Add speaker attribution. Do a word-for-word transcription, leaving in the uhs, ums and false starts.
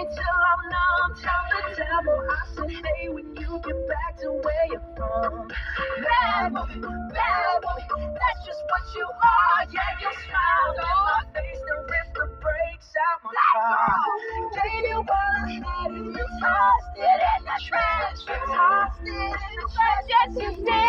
Speaker 1: till I'm numb. Tell the devil I said, hey, when you get back to where you're from. Bad boy, bad boy, that's just what you are. Yeah, you smiled in my face and ripped the brakes out my car. Gave you all I had and you tossed it in the trash. You tossed it in the trash, yes you did.